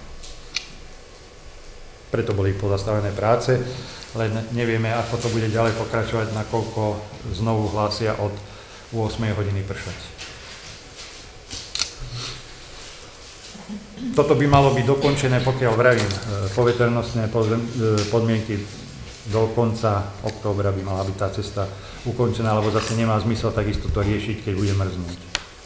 Speaker 2: Preto boli pozastavené práce, len nevieme, ako to bude ďalej pokračovať, nakoľko znovu hlásia od 8 hodiny pršať. Toto by malo byť dokončené, pokiaľ vravím, poveternostné podmienky do konca októbra by mala byť tá cesta ukončená, lebo zase nemá zmysel takisto to riešiť, keď bude mrznúť.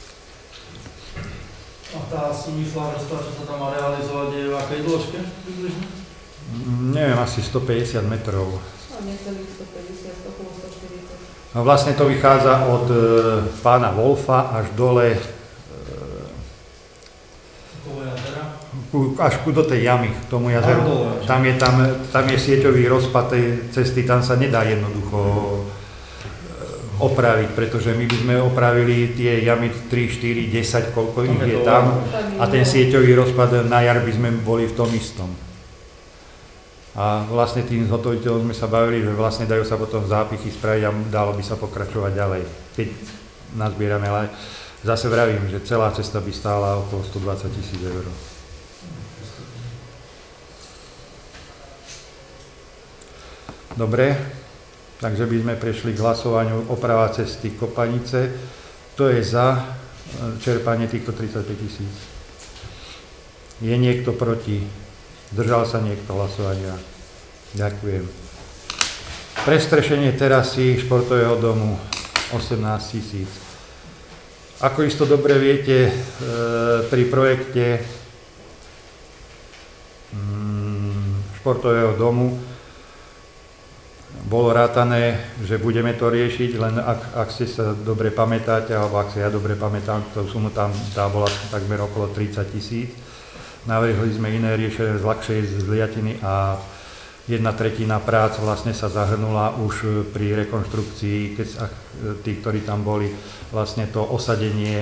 Speaker 7: A tá súvislá vrstva, čo sa tam má realizovať, je v akej dĺžke približne?
Speaker 2: Neviem, asi 150 metrov.
Speaker 5: A necelých 150, okolo 140.
Speaker 2: A vlastne to vychádza od pána Wolfa až dole až do tej jamy, k tomu jazeru. Tam je sieťový rozpad tej cesty, tam sa nedá jednoducho opraviť, pretože my by sme opravili tie jamy 3, 4, 10, koľko ich je tam a ten sieťový rozpad na jar by sme boli v tom istom. A vlastne tým zhotoviteľom sme sa bavili, že vlastne dajú sa potom zápichy spraviť a dalo by sa pokračovať ďalej, keď nazbierame, ale zase vravím, že celá cesta by stála okolo 120 000 eur. Dobre, takže by sme prešli k hlasovaniu oprava cesty Kopanice. Kto je za čerpanie týchto 35 000? Je niekto proti? Zdržal sa niekto hlasovania? Ďakujem. Prestrešenie terasy športového domu 18 000. Ako isto dobre viete, pri projekte športového domu bolo rátané, že budeme to riešiť, len ak ste sa dobre pamätáte, alebo ak sa ja dobre pamätám, tú sumu tam tá bola takmer okolo 30 000. Navrhli sme iné riešenie z ľahšej zliatiny a 1/3 prác vlastne sa zahrnula už pri rekonštrukcii, keď tí, ktorí tam boli, vlastne to osadenie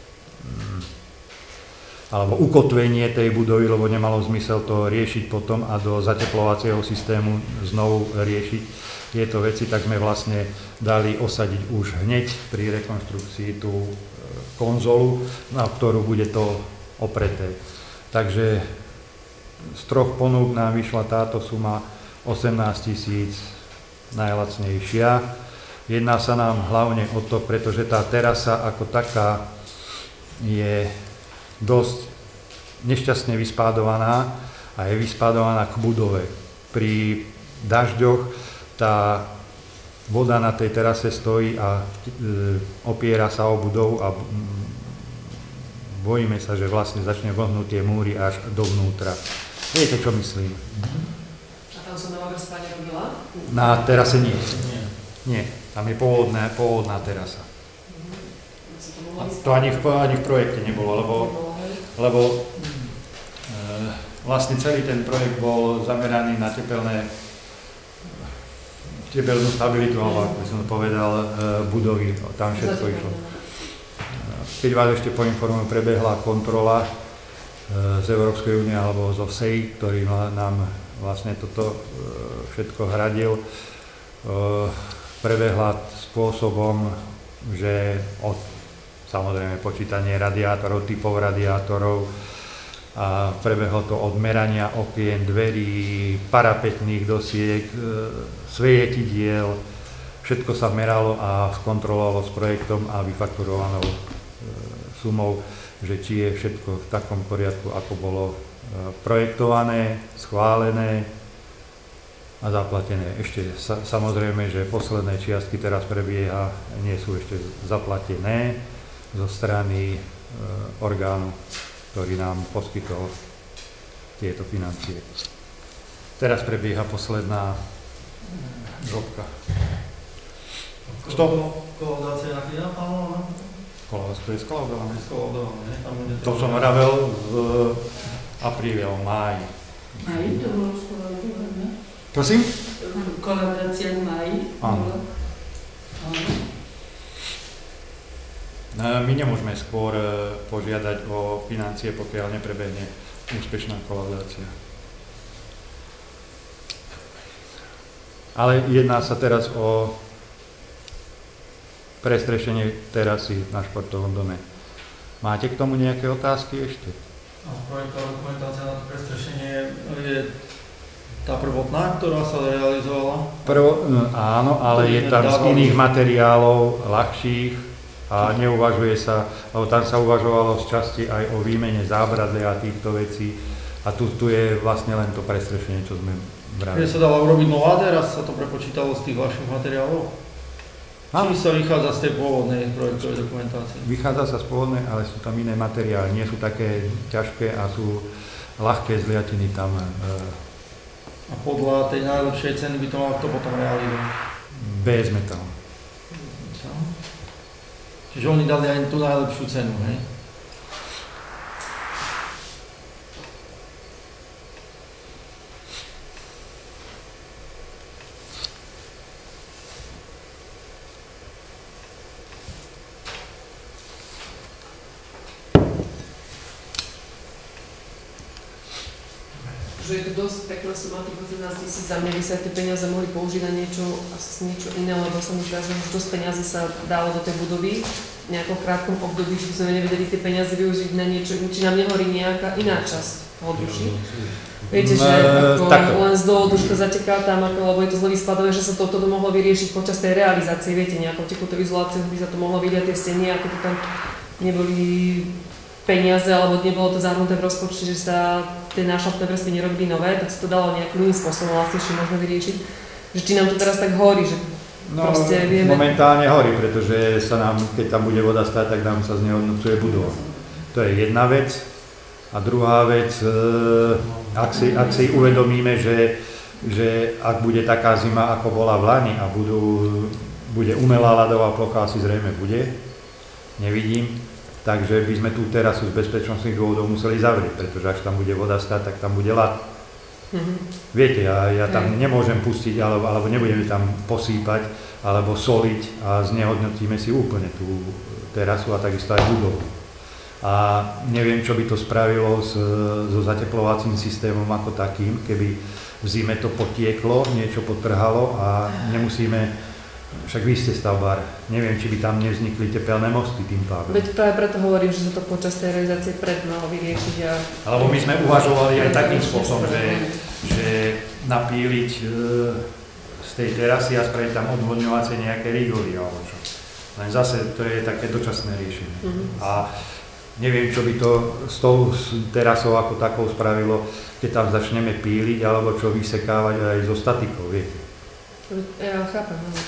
Speaker 2: alebo ukotvenie tej budovy, lebo nemalo zmysel to riešiť potom a do zateplovacieho systému znovu riešiť tieto veci, tak sme vlastne dali osadiť už hneď pri rekonštrukcii tú konzolu, na ktorú bude to opreté. Takže z 3 ponúk nám vyšla táto suma 18 000 najlacnejšia. Jedná sa nám hlavne o to, pretože tá terasa ako taká je dosť nešťastne vyspádovaná a je vyspádovaná k budove. Pri dažďoch tá voda na tej terase stojí a opiera sa o budovu a bojíme sa, že vlastne začne vlhnúť tie múry až dovnútra. Viete, čo myslím?
Speaker 9: A tam sa nová vrstva nerobila?
Speaker 2: Na terase nie. Nie, tam je pôvodná terasa. A to ani v projekte nebolo, lebo vlastne celý ten projekt bol zameraný na tepelnú stabilitu, alebo ako som povedal, budovy, tam všetko išlo. Keď vás ešte poinformujem, prebehla kontrola z Európskej únie alebo zo SEI, ktorý nám vlastne toto všetko hradil, prebehla spôsobom, že samozrejme počítanie radiátorov, typov radiátorov, a prebehlo to od merania okien, dverí, parapetných dosiek, svietidiel, všetko sa meralo a skontrolovalo s projektom a vyfakturovanou sumou, že či je všetko v takom poriadku, ako bolo projektované, schválené a zaplatené. Ešte samozrejme, že posledné čiastky teraz prebieha, nie sú ešte zaplatené zo strany orgánu, ktorý nám poskytol tieto financie. Teraz prebieha posledná žobka.
Speaker 7: Kolaudácia na chvíľa plánovaná?
Speaker 2: To je skolaudované.
Speaker 7: To
Speaker 2: som vravel v apríli, v máji.
Speaker 10: Máji to bolo skolaudované?
Speaker 2: Prosím?
Speaker 10: Kolaudácia v máji?
Speaker 2: Áno. My nemôžeme skôr požiadať o financie, pokiaľ neprebehne úspešná kolaudácia. Ale jedná sa teraz o prestrešenie terasy na športovom dome. Máte k tomu nejaké otázky ešte?
Speaker 7: Projektová dokumentácia na to prestrešenie je tá prvotná, ktorá sa realizovala?
Speaker 2: Áno, ale je tam z iných materiálov ľahších a neuvažuje sa, lebo tam sa uvažovalo z časti aj o výmene zábradle a týchto vecí a tu je vlastne len to prestrešenie, čo sme brali.
Speaker 7: Keď sa dala urobiť nová, teraz sa to prepočítalo z tých ľahších materiálov? Či sa vychádza z tej pôvodnej projektovej dokumentácie?
Speaker 2: Vychádza sa z pôvodnej, ale sú tam iné materiály, nie sú také ťažké a sú ľahké zliatiny tam.
Speaker 7: A podľa tej najlepšej ceny by to malo kto potom realizovať?
Speaker 2: Bez metálu.
Speaker 7: Čiže oni dali aj tú najlepšiu cenu, hej?
Speaker 9: Že je to dosť pekná suma, tých 18 000, za mňa by sa tie peniaze mohli použiť na niečo iné, lebo sa mi zdá, že už dosť peniazy sa dalo do tej budovy v nejakom krátkom období, že by sme nevedeli tie peniaze využiť na niečo, či nám nehorí nejaká iná časť toho duši. Viete, že len z dôvodu, že to zateká tam, lebo je to zle vyskladové, že sa toto mohlo vyriešiť počas tej realizácie, viete, nejakou tekutou izoláciou by sa to mohlo vidieť tie steny, ako to tam neboli peniaze, alebo nebolo to zahrnuté v rozpočte, že sa tie nášlapné vrstvy nerobili nové, tak sa to dalo nejakým iným spôsobom vlastnejšie možno vyriešiť. Že či nám to teraz tak horí, že proste vieme...
Speaker 2: Momentálne horí, pretože sa nám, keď tam bude voda stáť, tak nám sa znehodnocuje budova. To je jedna vec. A druhá vec, ak si uvedomíme, že ak bude taká zima, ako bola v Lani a bude umelá ľadová plocha, asi zrejme bude, nevidím, takže by sme tú terasu z bezpečnostných dôvodov museli zavrieť, pretože ak tam bude voda stáť, tak tam bude ľad. Viete, ja tam nemôžem pustiť, alebo nebudeme tam posýpať, alebo soliť a znehodnotíme si úplne tú terasu a takisto aj budovu. A neviem, čo by to spravilo so zateplovacím systémom ako takým, keby v zime to potieklo, niečo potrhalo a nemusíme... Však vy ste stavbár, neviem, či by tam nevznikli tepelné mosty tým pádom.
Speaker 9: Veď práve preto hovorím, že sa to počas tej realizácie malo vyriešiť a...
Speaker 2: Alebo my sme uvažovali aj takým spôsobom, že napíliť z tej terasy a spraviť tam odvodňovacie nejaké rigoly alebo čo. Len zase to je také dočasné riešenie. A neviem, čo by to s tou terasou ako takou spravilo, keď tam začneme píliť alebo čo vysekávať aj zo statikou, viete.
Speaker 9: Ja chápem, no.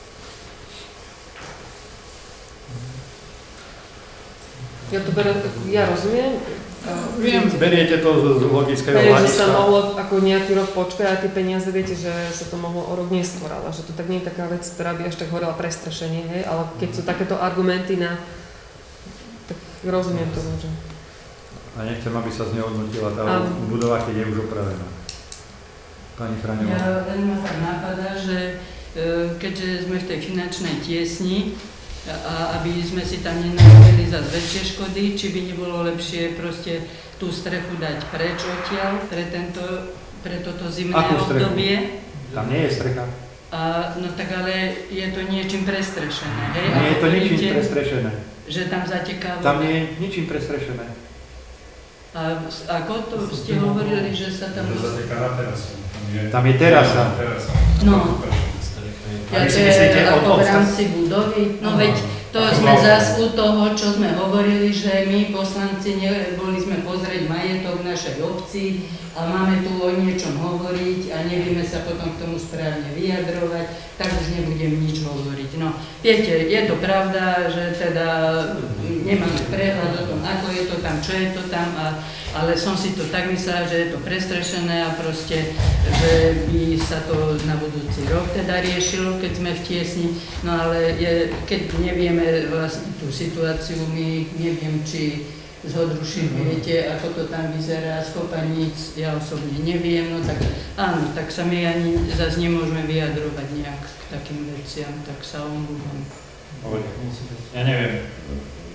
Speaker 9: Ja rozumiem.
Speaker 2: Viem, beriete to z logického hľadiska.
Speaker 9: Že sa mohlo ako nejaký rok počkať a tie peniaze, viete, že sa to mohlo o rok neskôr, ale že to tak nie je taká vec, ktorá by až tak horela prestrašenie, hej, ale keď sú takéto argumenty tak rozumiem to, že...
Speaker 2: A nechcem, aby sa znehodnotila tá budova, keď je už opravená. Pani Chraňová.
Speaker 10: Ja len ma tak napadá, že keďže sme v tej finančnej tiesni, a aby sme si tam nenarobili zase väčšie škody, či by nebolo lepšie proste tú strechu dať preč odtiaľ pre toto zimné obdobie.
Speaker 2: Tam nie je strecha.
Speaker 10: No tak ale je to niečím prestrešené, hej?
Speaker 2: Nie je to ničím prestrešené.
Speaker 10: Že tam zateká voda.
Speaker 2: Tam nie je ničím prestrešené.
Speaker 10: A ako to ste hovorili, že sa tam...
Speaker 8: Že zateká na terasu.
Speaker 2: Tam je terasa.
Speaker 10: No. Ja to je ako v rámci budovy, no veď to sme zase u toho, čo sme hovorili, že my poslanci boli sme pozrieť majetok našej obci a máme tu o niečom hovoriť a nevieme sa potom k tomu správne vyjadrovať, tak už nebudem nič hovoriť. No, viete, je to pravda, že teda nemáme prehľad o tom, ako je to tam, čo je to tam, ale som si to tak myslela, že je to prestrešené a proste, že by sa to na budúci rok teda riešilo, keď sme v tiesni, no ale keď nevieme vlastne tú situáciu, my neviem, či z Hodrušín viete, ako to tam vyzerá, z Kopaníc, ja osobne neviem, no tak áno, tak sa my ani zase nemôžeme vyjadrovať nejak k takým veciam, tak sa omlúvam.
Speaker 2: Ja neviem,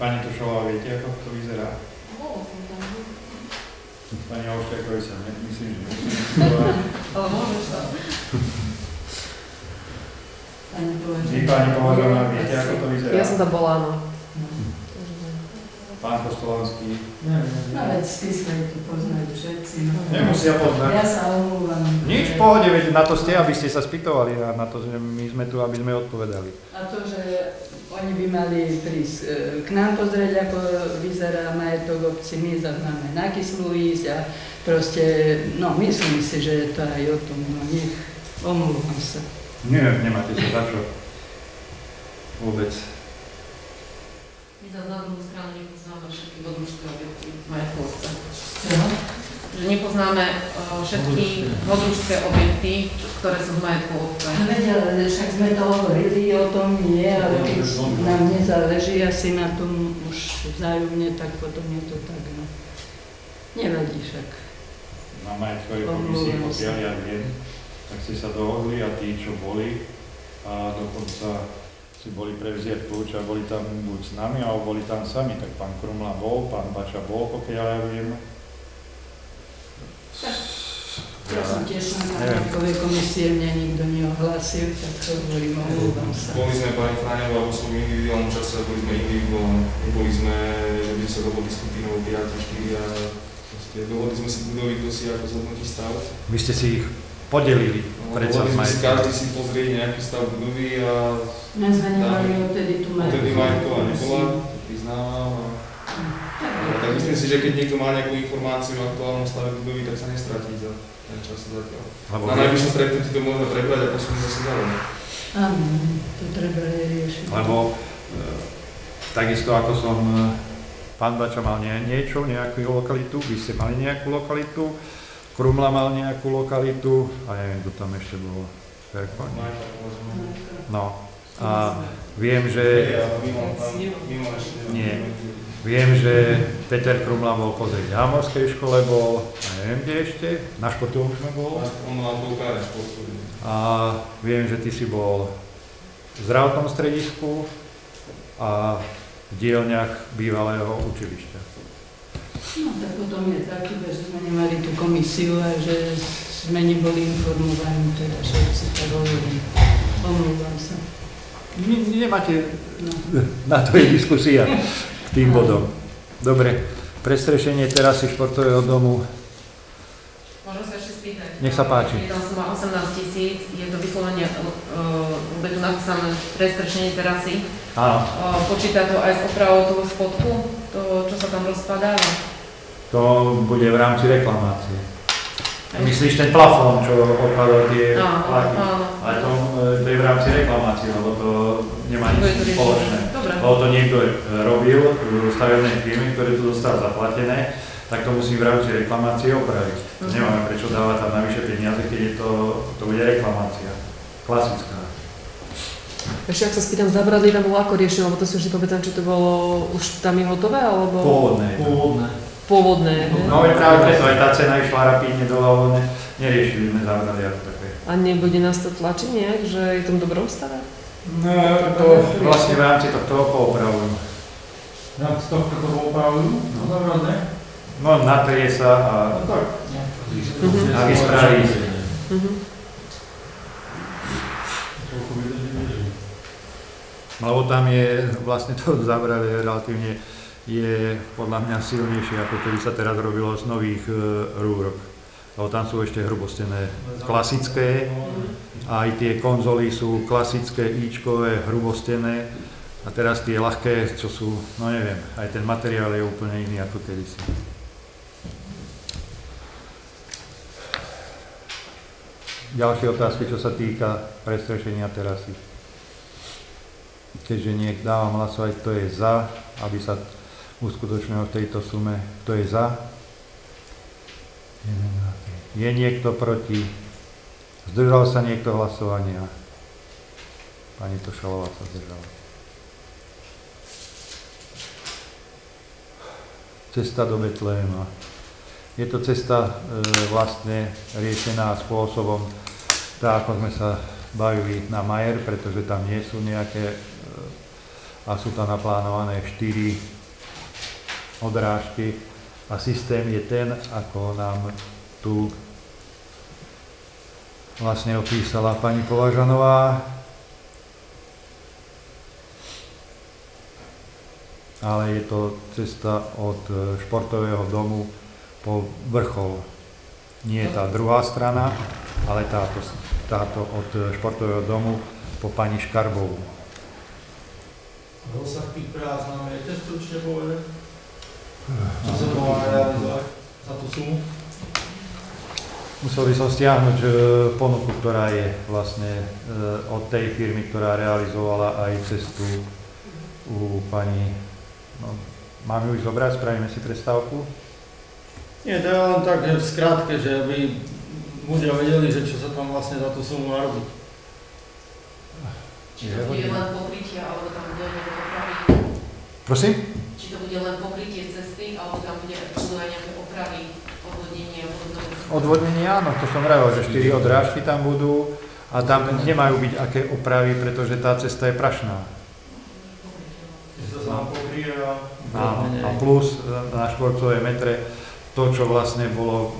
Speaker 2: Pani Tušová, viete, ako to vyzerá?
Speaker 5: Bolo som tam.
Speaker 2: Pani Ošťakovej sa myslím, že musím vyslovať.
Speaker 5: Ale môžeš sa.
Speaker 2: Vy, pani Považová, viete, ako to vyzerá?
Speaker 9: Ja som tam bola, áno.
Speaker 2: Pán Kostolanský.
Speaker 10: No veď Stisleky poznajú všetci.
Speaker 2: Nemusia poznať.
Speaker 10: Ja sa omlúvam.
Speaker 2: Nič v pohode, veď na to ste, aby ste sa spýtovali a na to, že my sme tu, aby sme odpovedali.
Speaker 10: A to, že oni by mali prísť k nám pozrieť, ako vyzerá majetok obci, my zase máme na Kyslú ísť a proste, no myslím si, že je to aj o tom, no nech, omlúvam sa.
Speaker 2: Nie, nemáte sa za čo. Vôbec.
Speaker 5: My zase na druhú stranu nepoznáme všetky vodružské objekty majetkovca. Že nepoznáme všetky vodružské objekty, ktoré sú v majetku obce.
Speaker 10: Ale však sme to hovorili o tom, nie, ale keď nám nezáleží asi na tom už vzájomne, tak potom je to tak, no. Nevadí však.
Speaker 2: Na majetkovej komisii, pokiaľ ja viem, tak ste sa dohodli a tí, čo boli, a dokonca si boli prevziať kľúč a boli tam buď s nami, alebo boli tam sami, tak pán Krumla bol, pán Bača bol, pokiaľ ja viem.
Speaker 10: Ja som tiež na majetkovej komisie, mňa nikto neohlásil, tak to hovorím, omlúvam sa.
Speaker 3: Boli sme pani Chráňová vo svojom individuálnom čase, boli sme individuálne. Neboli sme, že by sa dohodli skupinou 5, 4 a dohodli sme si budovy, kto si ako zhodnotí stav.
Speaker 2: Vy ste si ich podelili predsa
Speaker 3: s majetkom. Každý si pozrie nejaký stav budovy a...
Speaker 10: My sme nemali odtedy tu majetková.
Speaker 3: Odtedy majetková nebola, to priznávam. Tak myslím si, že keď niekto má nejakú informáciu o aktuálnom stave budovy, tak sa nestratí za ten čas zatiaľ. Na najvyššom stretnutí to môžeme prebrať a posunúť zase ďalej.
Speaker 10: Áno, to treba riešiť.
Speaker 2: Lebo takisto ako som pán Bača mal niečo, nejakú lokalitu, vy ste mali nejakú lokalitu, Krumla mal nejakú lokalitu a neviem, kto tam ešte bol. No a viem, že... Nie. Viem, že Peter Krumla bol pozrieť v Hámorskej škole, bol, a neviem kde ešte, na športovom sme bol. A viem, že ty si bol v zdravotnom stredisku a v dielňach bývalého učilišťa.
Speaker 10: No tak potom je taký, že sme nemali tú komisiu a že sme neboli informovaní, teda všetci tak hovorím. Omlúvam sa.
Speaker 2: Nemáte, na to je diskusia k tým bodom. Dobre, prestrešenie terasy športového domu.
Speaker 5: Môžem sa ešte spýtať?
Speaker 2: Nech sa páči.
Speaker 5: Tam som má 18 000, je to vyslovene, bude tu napísané prestrešenie terasy.
Speaker 2: Áno.
Speaker 5: Počíta to aj s opravou toho spodku, to, čo sa tam rozpadáva?
Speaker 2: To bude v rámci reklamácie. Myslíš ten plafón, čo odpadol tie plaky? Ale to je v rámci reklamácie, lebo to nemá nič spoločné. Lebo to niekto robil, stavebné firmy, ktoré to dostal zaplatené, tak to musí v rámci reklamácie opraviť. Nemáme prečo dávať tam navyše peniaze, keď je to bude reklamácia. Klasická.
Speaker 9: Ešte ak sa spýtam, Zabradlí tam bolo ako riešené, lebo to si už nepamätám, či to bolo už tam je hotové, alebo... Pôvodné.
Speaker 2: No veď práve preto aj tá cena išla rapidne dole, lebo neriešili sme Zabradlí ako také.
Speaker 9: A nebude nás to tlačiť nejak, že je to v dobrom stave?
Speaker 2: No to vlastne v rámci tohto poopravujú.
Speaker 8: V rámci tohto poopravujú? No Zabradlí?
Speaker 2: No natrie sa a vyspraví. Lebo tam je vlastne to Zabradlí relatívne je podľa mňa silnejšie, ako keby sa teraz robilo z nových rúrok. Lebo tam sú ešte hrubostené klasické, a aj tie konzoly sú klasické, íčkové, hrubostené. A teraz tie ľahké, čo sú, no neviem, aj ten materiál je úplne iný ako kedysi. Ďalšie otázky, čo sa týka prestrešenia terasy. Keďže dávam hlasovať, kto je za, aby sa uskutočnilo v tejto sume. Kto je za? Je niekto proti? Zdržal sa niekto hlasovania? Pani Tošalová sa zdržala. Cesta do Betléma. Je to cesta vlastne riešená spôsobom, tak ako sme sa bavili na Majer, pretože tam nie sú nejaké a sú tam naplánované 4 odrážky a systém je ten, ako nám tu vlastne opísala pani Považanová. Ale je to cesta od športového domu po vrchol. Nie je tá druhá strana, ale táto od športového domu po pani Škarbovú.
Speaker 7: Rozsah tých prác nám viete stručne povedať? Čo sa to má realizovať za tú sumu?
Speaker 2: Musel by som stiahnuť ponuku, ktorá je vlastne od tej firmy, ktorá realizovala aj cestu u pani... No, mám ju už zobrať, spravíme si prestávku?
Speaker 7: Nie, to je len tak v skrátke, že aby ľudia vedeli, že čo sa tam vlastne za tú sumu má robiť.
Speaker 5: Či to bude len pokrytie, alebo tam bude nejaké opravy?
Speaker 2: Prosím?
Speaker 5: Či to bude len pokrytie cesty, alebo tam bude aj nejaké opravy, odvodnenie a podobné?
Speaker 2: Odvodnenie áno, to som vravel, že 4 odrážky tam budú a tam nemajú byť aké opravy, pretože tá cesta je prašná. A plus na štvorcové metre to, čo vlastne bolo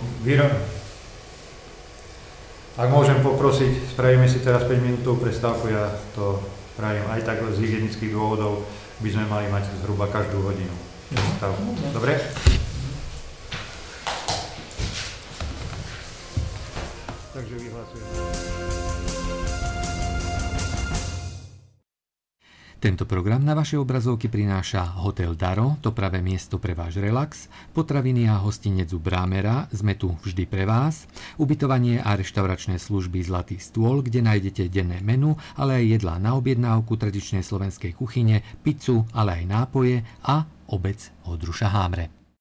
Speaker 2: Ak môžem poprosiť, spravíme si teraz 5 minútovú prestávku, ja to spravím aj tak z hygienických dôvodov, by sme mali mať zhruba každú hodinu prestávku. Dobre? Takže vyhlasujem.
Speaker 1: Tento program na vaše obrazovky prináša Hotel Daro, to pravé miesto pre váš relax, potraviny a hostinec u Brámera, sme tu vždy pre vás, ubytovanie a reštauračné služby Zlatý stôl, kde nájdete denné menu, ale aj jedlá na objednávku tradičnej slovenskej kuchyne, pizzu, ale aj nápoje a obec Oldruša Hámre.